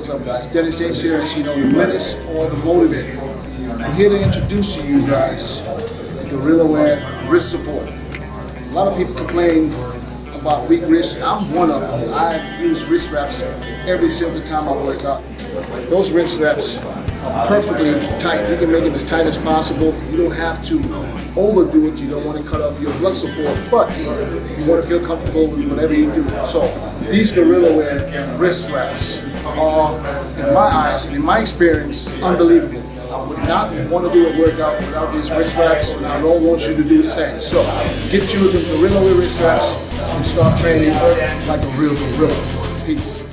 What's up, guys? Dennis James here, as you know, the menace or the motivator. I'm here to introduce to you guys Gorilla Wear wrist support. A lot of people complain about weak wrists. I'm one of them. I use wrist wraps every single time I work out. Those wrist wraps are perfectly tight. You can make them as tight as possible. You don't have to overdo it. You don't want to cut off your blood support, but you want to feel comfortable with whatever you do. So these Gorilla Wear wrist wraps are, in my eyes and in my experience, unbelievable. I would not want to do a workout without these wrist wraps, and I don't want you to do the same. So get you some Gorilla Wear wrist wraps and start training like a real gorilla. Peace.